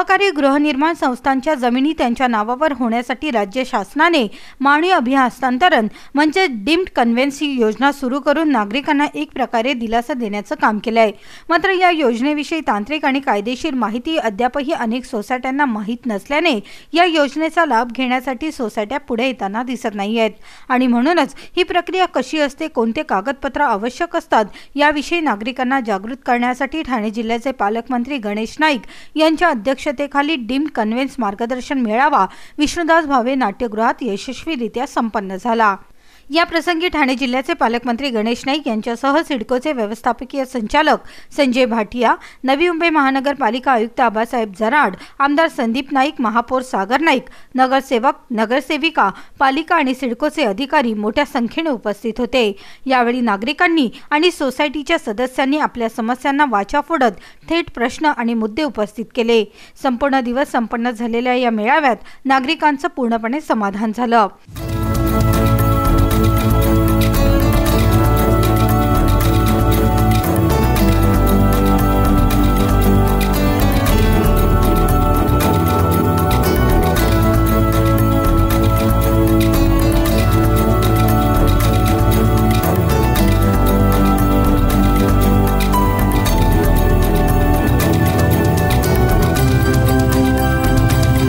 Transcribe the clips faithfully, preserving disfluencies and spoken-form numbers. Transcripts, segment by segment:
प्रकारे गृहनिर्माण संस्थांच्या जमिनी त्यांच्या नावावर होण्यासाठी राज्य शासनाने मानवी अभिहस्तांतरण म्हणजे डीम्ड कन्व्हेन्स ही योजना सुरू करून नागरिकांना एक प्रकारे दिलासा देण्याचं काम केलं आहे। मात्र या योजनेविषयी तांत्रिक आणि कायदेशीर माहिती अद्यापही अनेक सोसायट्यांना माहीत नसल्याने या योजनेचा लाभ घेण्यासाठी सोसायट्या पुढे येताना दिसत नाही आहेत आणि म्हणूनच ही प्रक्रिया कशी असते, कोणते कागदपत्र आवश्यक असतात याविषयी नागरिकांना जागृत करण्यासाठी ठाणे जिल्ह्याचे पालकमंत्री गणेश नाईक यांच्या अध्यक्षतेखाली डीम्ड कन्व्हेन्स मार्गदर्शन मेळावा विष्णुदास भावे नाट्यगृहात यशस्वीरित्या संपन्न झाला। या प्रसंगी ठाणे जिल्ह्याचे पालकमंत्री गणेश नाईक यांच्यासह सिडकोचे व्यवस्थापकीय संचालक संजय भाटिया, नवी मुंबई महानगरपालिका आयुक्त आबासाहेब जराड, आमदार संदीप नाईक, महापौर सागर नाईक, नगरसेवक, नगरसेविका, पालिका आणि सिडकोचे अधिकारी मोठ्या संख्येने उपस्थित होते। यावेळी नागरिकांनी आणि सोसायटीच्या सदस्यांनी आपल्या समस्यांना वाचा फोडत थेट प्रश्न आणि मुद्दे उपस्थित केले। संपूर्ण दिवस संपन्न झालेल्या या मेळाव्यात नागरिकांचं पूर्णपणे समाधान झालं।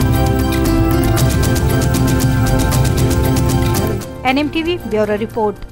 N M T V bureau report.